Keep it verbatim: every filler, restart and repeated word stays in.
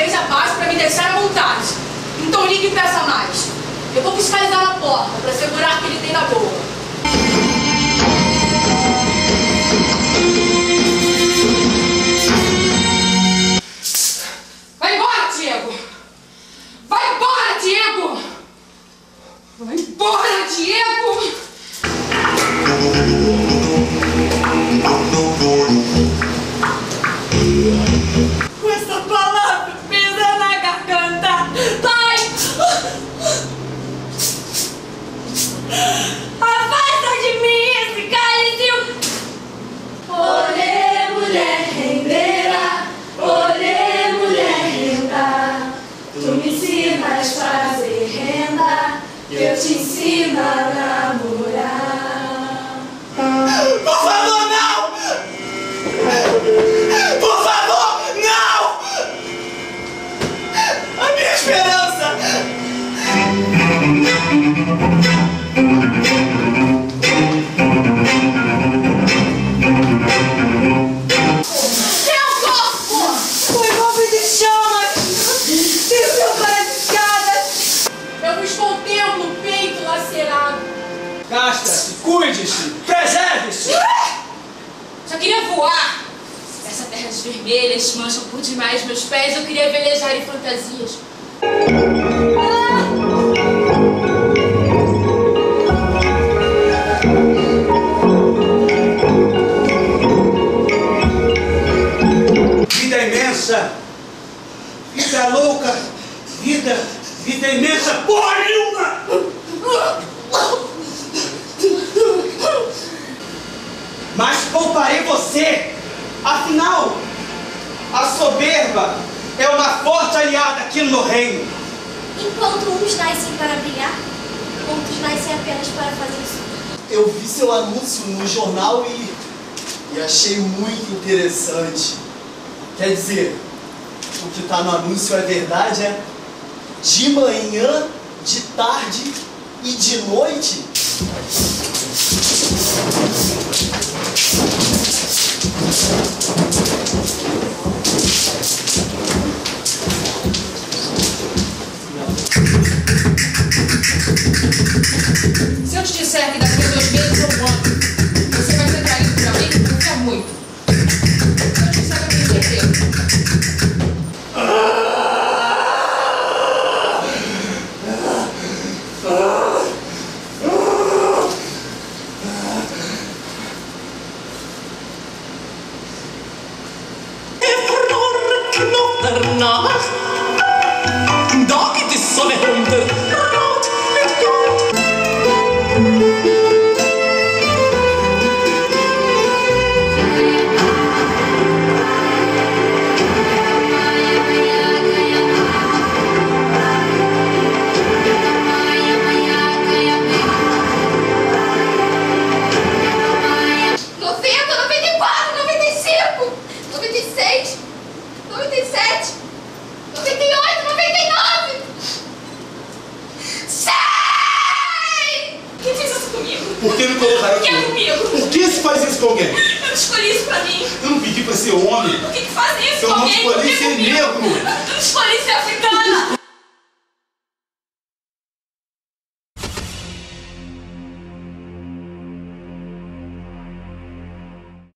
fez a paz para me deixar à vontade. Então ligue e peça mais. Eu vou fiscalizar na porta para segurar que ele tem na boa. Vai embora, Diego! Vai embora, Diego! Vai embora, Diego! Com essa palavra pesa na garganta. Pai! Afasta de mim esse cálice! Olê, mulher rendeira, olê, mulher renda. Tu me ensinas a fazer renda, eu te ensino a namorar. Por favor, não! Por favor, não! A minha esperança! Meu corpo! Foi golpe de chamas! Tiro meu pai de escadas! Eu vos contemplo o peito lacerado. Castra-se, cuide-se, preserve-se! Só queria voar! Essa terra vermelhas mancham por demais meus pés. Eu queria velejar em fantasias. Vida imensa, vida louca, vida, vida imensa, porra nenhuma! Mas pouparei você, afinal, a soberba é uma forte aliada aqui no meu reino. Enquanto uns nascem para brilhar, outros nascem apenas para fazer isso. Eu vi seu anúncio no jornal e, e achei muito interessante. Quer dizer, o que está no anúncio é verdade, é? De manhã, de tarde e de noite? Se eu te disser que daqui a dois meses ou um ano você vai ser traído por alguém que confia muito. Se eu te disser que eu tenho certeza. Dag till såna hundar, råd med gott. noventa, noventa e quatro, noventa e cinco, noventa e seis, noventa e sete, noventa e oito, noventa e nove, cem! Quem fez isso comigo? Por que me colocaram Por que é aqui? comigo? Por que se faz isso com alguém? Eu não escolhi isso pra mim. Eu não pedi pra ser homem. Por que que fazem isso Eu com não alguém? Por escolhi que ser comigo? negro. Eu não escolhi ser africano.